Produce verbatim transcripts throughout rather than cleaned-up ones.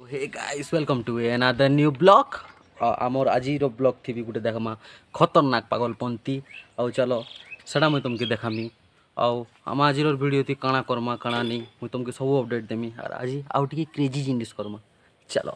Hey guys welcome to another new blog आमर आजिर blog थी गोटे देखमा खतरनाक पागलपंती आउ चलो सेटा मुझे तुमके देखामी आउ आम आज वीडियो थी काଣା करमा काଣା नहीं मुझे तुमके सब अपडेट देमी और आज आउ टी क्रेजी जिनिस करमा चलो।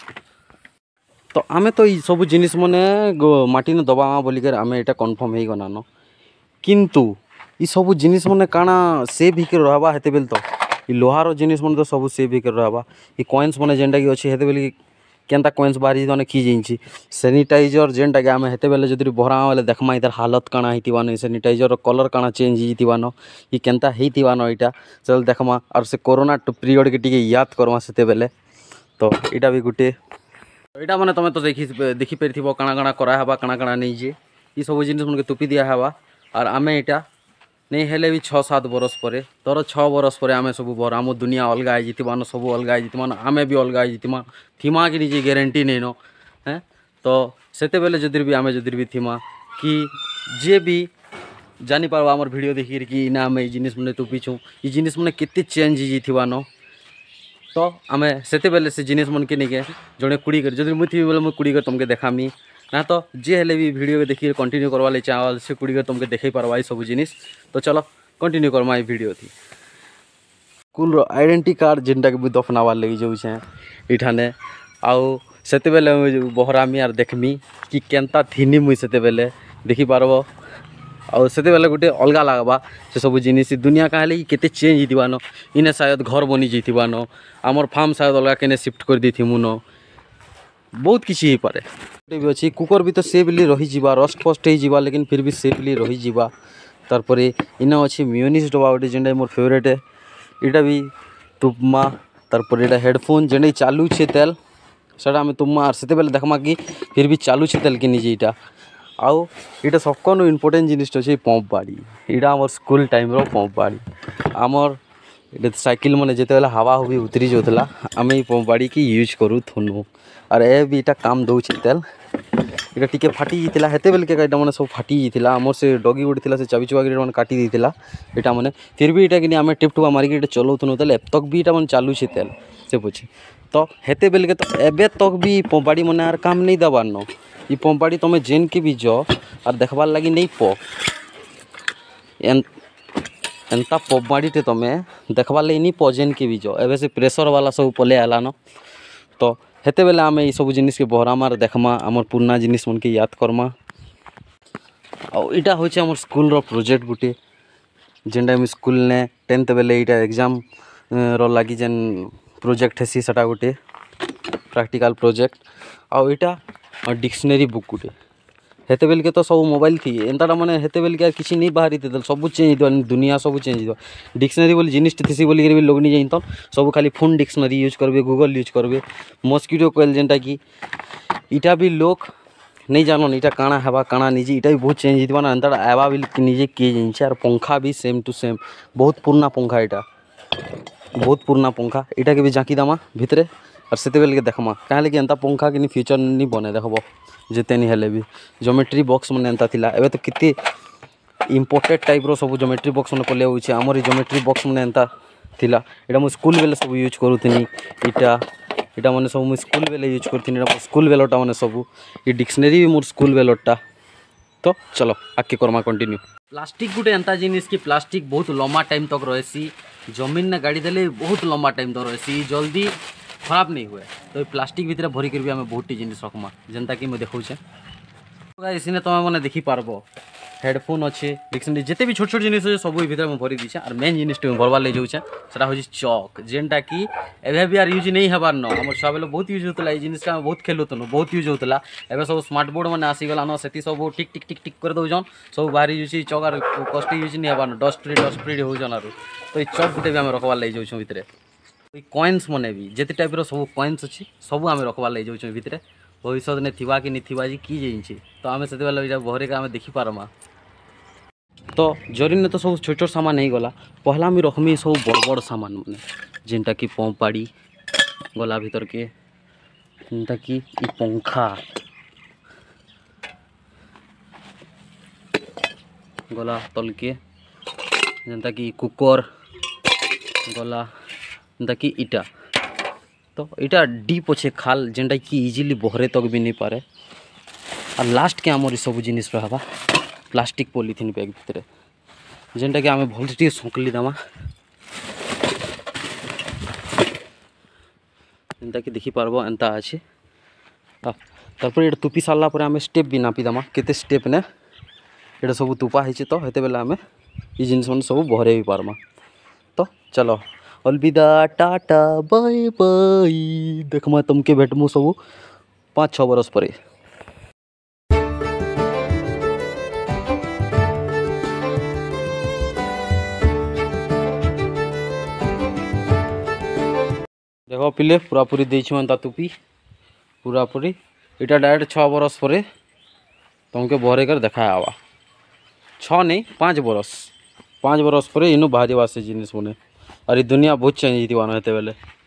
तो आमे तो सब जिनिस मैंने माटी ने दबा बोलिकर आम यहाँ कन्फर्म हो गलान किंतु ये सब जिनिस मैंने काଣା सेव होकर रहा हेते बेल तो ये लोहार जिनिस मन तो सब सेव होकर रहा ये कॉइन्स मैंने जेनटा कि अच्छे हेते बेल केनता कॉइन्स बाहरी मैंने की जाइए सैनिटाइजर जेनटा कि आम हेते बेले जदि बहरा बेले देखमा इधर हालत काଣା होतीवान सैनिटाइजर कलर काଣା चेंज होतीवान ये केनता होतीवान यहाँ चल देखमा और से कोरोना पीरियड के टी याद करमा से बेले तो यहाँ भी गोटे यहाँ मैंने तुम तो देखी देखिपार काଣା काଣା करावा काଣା काଣା नहीं जे ये सब जिनिस मन के तुपी दिहवा और आम यहाँ नहीं हेले भी छः सात बरस पर तोर छः बरस पर आम सब बर आम दुनिया अलग होतीमान सब अलग होतीमान आम भी अलग होतीमा थीमा कि निजे ग्यारंटी नहीं न हैं तो सेते बेले जदि भी आम जदि भी थीमा कि जे भी जानी पारबा आमर वीडियो देखिर कि ना आम ये जिनिस मैंने तुपीछू ये जिनिस मैंने केते चेंज होतीवान तो आम सेते बेले से जिनिस मन के नहीं जड़े कुड़ी कर जदि मुझे बोले मुझे कुड़ी कर तुमके देखामी ना तो जे हेले भी वीडियो देखिए कंटिन्यू करवा ले चावल से कुड़ी कर तुमके देखे पारबा ये सब जिनिस तो चलो कंटिन्यू करमा ये वीडियो थी स्कूल आइडेंटिटी कार्ड जेनटा कि दफनावार लगी जाऊे इठाने आउ सेते बेले बहरामी आर देखमी कि केनता थिनी मुई सेते बेले देखी पारब आउ सेते बेले गोटे अलग लगवा से सब जिनिस दुनिया का हेले केते चेंज होतीवान इने शायद घर बनी जाइथिबान आमर फार्म शायद अलग केने शिफ्ट कर देथिमु न बहुत किसी हो पारे भी अच्छी कुकर भी तो सेफली रही जीवा रस्ट फस्ट हो लेकिन फिर भी सेफली रही जीवा तार इन अच्छी म्यूनिस डबा गोटे जेनटा मोर फेवरेट है यहाँ भी तुम्मा तार यहाँ हेडफोन जेनटा चालू छे तेल सेटा आम तुम्मा और से बेले देखमा कि फिर भी चालू छे तेल कि निजे यहाँ आउ यहाँ सबको इम्पोर्टेंट जिनिस अच्छे पंप बाड़ी यहाँ आम स्कूल टाइम रो पंप बाड़ी आमर साइकिल मैंने जिते बेले हवा हुई उतरी जाऊला आम ये पंप बाड़ी की यूज करूँ थुनू और ए भी इटा काम दौचे तेल इटा टिके फाटी जाता हेते बेल के इटा मैंने सब फाटी जाता आमर से डगी गोटे से चाबी चुबाक मैंने काटी देता यहाँ मैंने फिर भी इटा कि आम टिप टुपा मारिक चलाऊन तेल एतक भी इटा मैंने चालू छे तेल से पूछे तो हेते बेल के तो एबे तक भी पंपाड़ी मैंने आर काम नहीं देवार न ये पंपाड़ी तुम जेन के भी जो और देखबार लगी नहीं प एंता पंपाड़ीटे तुम देखबार लगी नहीं प जेन के भी जो एबे से प्रेसर वाला सब पले आलान तो हेते बेले आम ये सब जिनिस के बहरामा देखमा आमर पुराना जिनिस मन के याद करमा और इटा होचे आमर स्कूल रो प्रोजेक्ट गुटे जेनटा आम स्कूल ने टेन्थ बेले इटा एग्जाम रो लगी जेन प्रोजेक्ट हेसी सेटा गुटे प्रैक्टिकल प्रोजेक्ट और इटा डिक्शनरी बुक गुटे हेते बेल के तो सब मोबाइल थी एंता मैंने हेते बेल के किसी नहीं बाहरी थे सब चेंज हो दुनिया सब चेंज हो डिक्शनरी बोली जिनिस थी बोलिक भी लोग नहीं जानत सब खाली फोन डिक्शनरी यूज करेंगे गूगल यूज करेंगे मस्किटो कोएल जेनटा कि इटा भी लोग नहीं जानन इटा काଣା हेबा काଣା निजे इटा भी बहुत चेंज होता ना एंता एबा भी निजे किए जाइए और पंखा भी सेम टू सेम बहुत पुराना पंखा इटा बहुत पुराना पंखा इटा के भी झाँकी दमा भितरे और से बेल के देखमा कहाँ कि एंता पंखा कि फ्यूचर नहीं बने देखब जिते नहीं हेले भी ज्योमेट्री बॉक्स मैंने एंता थिला एबे तो कितने इम्पोर्टेड टाइप रो सब ज्योमेट्री बॉक्स मैंने पले होचे आमर ये ज्योमेट्री बॉक्स मैंने एंता थिला एटा मु स्कूल बेले सब यूज करूथिनी इटा इटा मैंने सब मु स्कूल बेले यूज करथिनी स्कूल बेलोटा मैंने सब ये डिक्शनरी भी मोर स्कूल बेलोटा तो चलो आगे करमा कंटिन्यू प्लास्टिक गुटे एंता जिनिस कि प्लास्टिक बहुत लंबा टाइम तक रही जमीन ने गाड़ी देले बहुत लंबा टाइम तक रही जल्दी खराब नहीं हुए तो प्लास्टिक भितर भरिक भी आम बहुत जिनिस रखमा जेनता कि मुझे देखौचे इसीने तुम मैंने देखी पारब हेडफोन अच्छे डिक्शनरी जिते भी छोट छोट जिनिस अच्छे सब भर मुझे भरी दीचे और मेन जिनिस भरबार लगे जाऊे सेटा हूँ चक जेनटा कि एवं भी आर यूज नहीं हबार न आम छुआ बेले बहुत यूज होता है जिनिस बहुत खेलुन बहुत यूज होता है सब स्मार्ट बोर्ड मैंने आसीगलान से सब टिक टिक टिक टिक कर दौन सब बाहरी यूज चक आर कष्ट यूज नहीं हबार डस्ट फ्री डस्ट फ्री होजन आर तो ये चक गुटे भी आम रखबार लगे जाऊँ भितर कॉइन्स मने भी जिते टाइप रो सब कॉइन्स अच्छी सब आम रखबार लगे जाऊँ भितर भविष्य ने थिबा कि नहीं थिबा जी की जाइए तो आम से बेले बहरे का आम देखी पारमा तो जरी ने तो सब छोट छोट सामान नहीं गला पहला मी रखमी सब बड़ बड़ सामान मैंने जेनटा कि पंपाड़ी गला भीतर के जेनटा कि पंखा गला तल के जेनटा कि कुकर गला जेनटा कि इटा तो यहाँ डीप अच्छे खाल जेनटा कि इजिली बहरे तक भी नहीं पारे और लास्ट के आमर सब जिनिस रहा प्लास्टिक पॉलिथिन बैग भितर जेनटा कि आम भल टे संकली देमा जेनटा कि देखी पारबो एंता अच्छे तापर ये तुपी सारा पर आम स्टेप भी नापी देमा केते स्टेप ने ये सब तुपा है तो हेते बेले आम ये जिन सब बहरे भी पारमा। तो चलो अलविदा टाटा बाय बाय देखमा तुमके भेटमु सब पाँच छः बरस पर। देख पिले पूरा पूरी देता तुपी पूरा पूरी इटा डायरेक्ट छः बरस पर तुमके बहरे कर देखा आवा छः नहीं पाँच बरस पाँच बरस पर इनू बाहर से जिनिस बने और ये दुनिया बहुत चेंज होती बेले।